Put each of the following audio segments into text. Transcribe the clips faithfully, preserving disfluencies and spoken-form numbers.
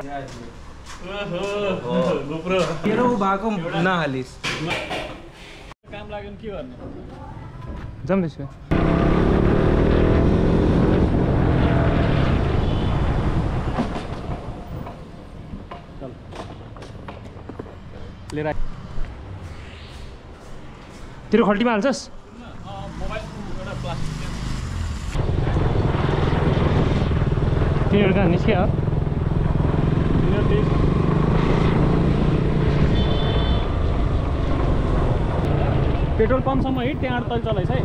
GoPro मेरो भएको नहालिस् काम लाग्यो के गर्ने जम्दैछु चल लिएर तेरो खल्टीमा हाल्छस् मोबाइल एउटा प्लास्टिक तिनीहरू कहाँ निस्क्यो पेट्रोल पम्पसम्म हिँड त्यहाँ तल चलाइस है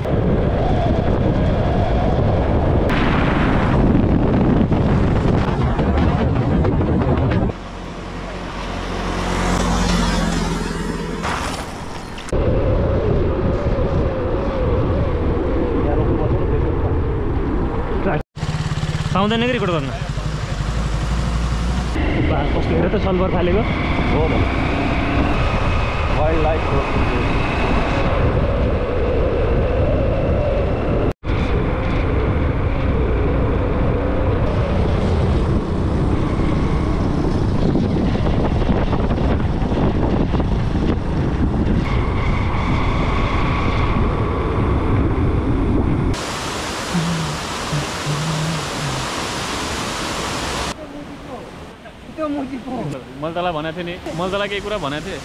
पाउँदैन कि रेकर्ड गर्न कस्तो हेर त सल्भर फालेको हो वाइल्ड लाइफ मैले तँलाई भनेको थिएँ नि मैले तँलाई केही कुरा भनेको थिएँ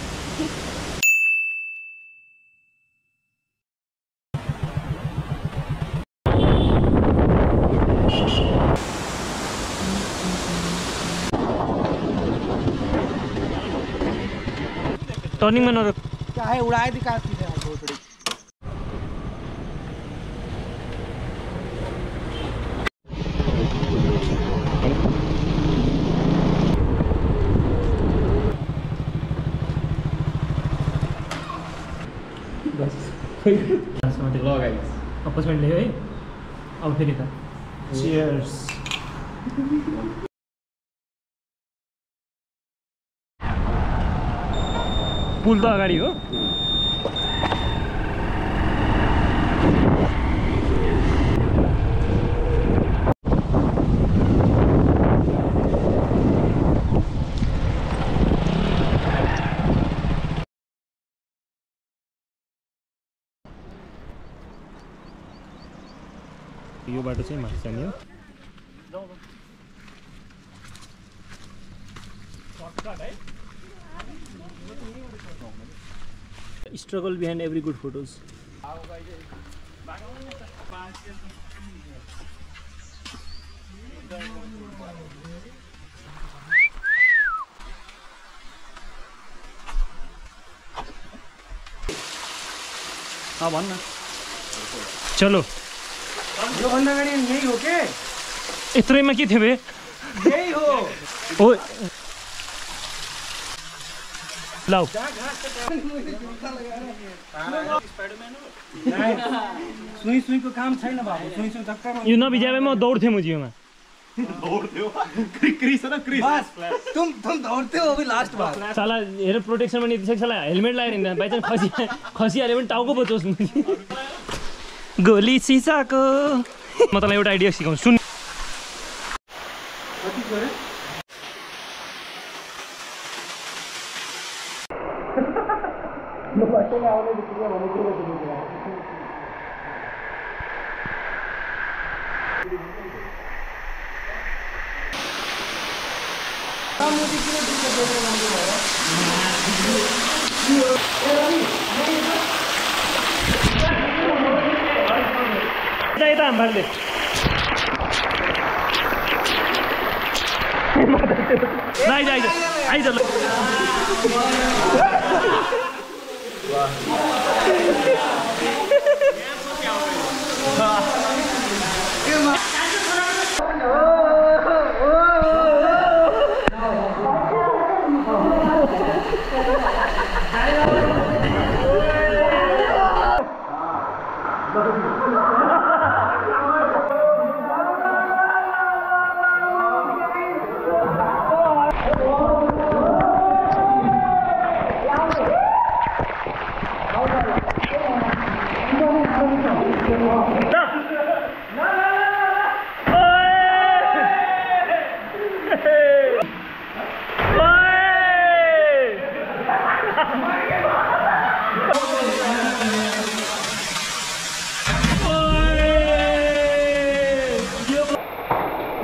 टर्निंग में न चाहे उड़ाए दिखा थोड़ी अपोजमेंट ले है अब फेरि त चीयर्स पुल त अगाडि हो यो बाटो चाहिँ माथि जाने हो struggle behind every good photos हाँ भन्न चलो यो भन्दा अगाडि यही हो के यत्रोमा के थियो बे यही हो ओ लाउ सुई सुई को काम छैन बाबु सुई सुई धक्का यो नबिजाबे म दौड्थे मुजियोमा दौड्थ्यो क्रिस न क्रिस बस तुम तुम दौड्थ्यो अबे लास्ट बार साला हेर प्रोटेक्सन पनि दिइसक्छ साला हेलमेट लगाएर हिँड्दा बाइ चान्स खसी खसी हाले पनि टाउको बचोस् मुजी गोली सिसाको म तँलाई एउटा आइडिया सिकाउँछु सुन कति गरे म बाटोमा आउने बित्तिकै भनेको थियो काम मुझे किन दिक्कत देखेर भन्नु भयो ए यता हाम्रोले आइज आइज आइज ल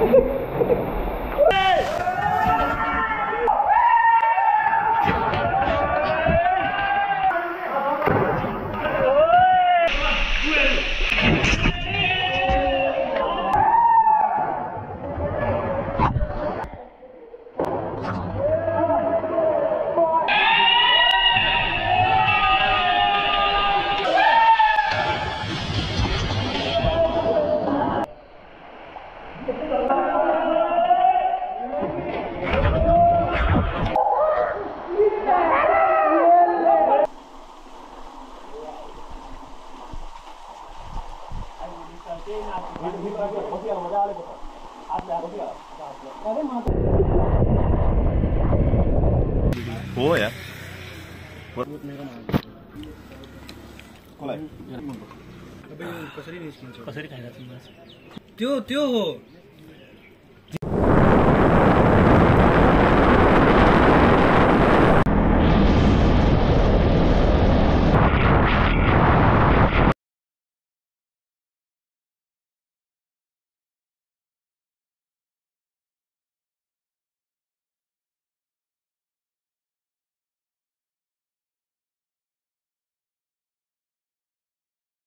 हो यार कसरी निस्किन्छ कसरी खाइरहेको त्यो त्यो हो